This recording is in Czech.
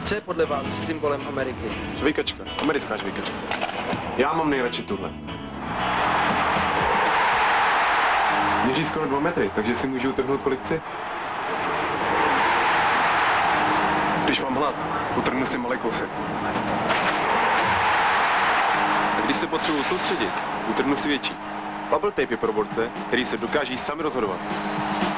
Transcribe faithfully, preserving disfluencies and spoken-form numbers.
Co je podle vás symbolem Ameriky? Žvejkačka, americká žvejkačka. Já mám nejradši tuhle. Měří skoro dva metry, takže si můžu utrhnout kolik chci. Když mám hlad, utrhnu si malý kousek. A když se potřebuji soustředit, utrhnu si větší. Bubble tape je pro borce, který se dokáží sami rozhodovat.